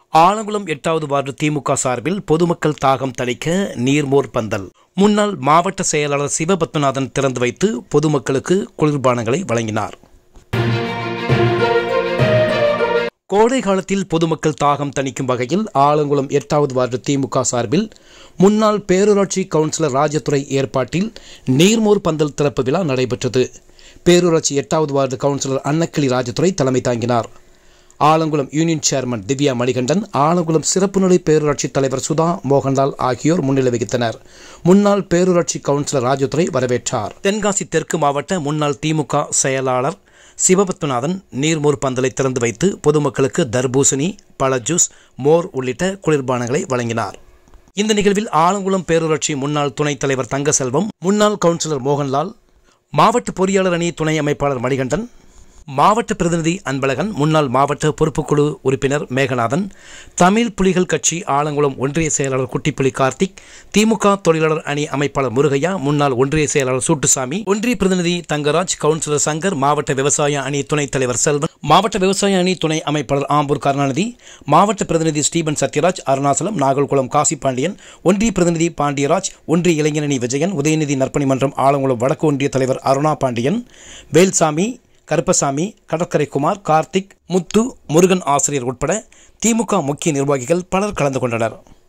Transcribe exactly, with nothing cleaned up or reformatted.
ஆலங்குளம் எட்டாவது வார்டு திமுக சார்பில் பொதுமக்கள் தாகம் தணிக்க நீர்மோர் பந்தல். முன்னாள் மாவட்ட செயலாளர் சிவபத்மநாதன் திறந்து வைத்து பொதுமக்களுக்கு குளிர்பானங்களை வழங்கினார். கோடை காலத்தில் பொதுமக்கள் தாகம் தணிக்கும் வகையில் ஆலங்குளம் எட்டாவது வார்டு திமுக சார்பில் முன்னாள் பேரூராட்சி கவுன்சிலர் ராஜதுரை ஏற்பாட்டில் நீர்மோர் பந்தல் திறப்பு விழா நடைபெற்றது. பேரூராட்சி எட்டாவது வார்டு கவுன்சிலர் அன்னக்கிளி ராஜதுரை தலைமை தாங்கினார். ஆலங்குளம் யூனியன் சேர்மன் திவ்யா மணிகண்டன், ஆலங்குளம் சிறப்பு நிலை பேரூராட்சி தலைவர் சுதா மோகன்லால் ஆகியோர் முன்னிலை வகித்தனர். முன்னாள் பேரூராட்சி கவுன்சிலர் ராஜதுரை வரவேற்றார். தென்காசி தெற்கு மாவட்ட முன்னாள் திமுக செயலாளர் சிவபத்மநாதன் நீர்மோர் பந்தலை திறந்து வைத்து பொதுமக்களுக்கு தர்பூசணி, பழ ஜூஸ், மோர் உள்ளிட்ட குளிர்பானங்களை வழங்கினார். இந்த நிகழ்வில் ஆலங்குளம் பேரூராட்சி முன்னாள் துணைத் தலைவர் தங்கசெல்வம், முன்னாள் கவுன்சிலர் மோகன்லால், மாவட்ட பொறியாளர் அணி துணை அமைப்பாளர் மணிகண்டன், மாவட்ட பிரதிநிதி அன்பழகன், முன்னாள் மாவட்ட பொறுப்புக்குழு உறுப்பினர் மேகநாதன், தமிழ் புலிகள் கட்சி ஆலங்குளம் ஒன்றிய செயலாளர் குட்டிப்புலி கார்த்திக், திமுக தொழிலாளர் அணி அமைப்பாளர் முருகையா, முன்னாள் ஒன்றிய செயலாளர் சூட்டுசாமி, ஒன்றிய பிரதிநிதி தங்கராஜ், கவுன்சிலர் சங்கர், மாவட்ட விவசாய அணி துணைத் தலைவர் செல்வன், மாவட்ட விவசாய அணி துணை அமைப்பாளர் ஆம்பூர் கருணாநிதி, மாவட்ட பிரதிநிதி ஸ்டீபன் சத்யராஜ், அருணாசலம், நாகல்குளம் காசி பாண்டியன், ஒன்றிய பிரதிநிதி பாண்டியராஜ், ஒன்றிய இளைஞரணி விஜயன், உதயநிதி நற்பணி மன்றம் ஆலங்குளம் வடக்கு ஒன்றிய தலைவர் அருணா பாண்டியன், வேல்சாமி, கருப்பசாமி, கடற்கரை குமார், கார்த்திக், முத்து, முருகன் ஆசிரியர் உட்பட திமுக முக்கிய நிர்வாகிகள் பலர் கலந்து கொண்டனர்.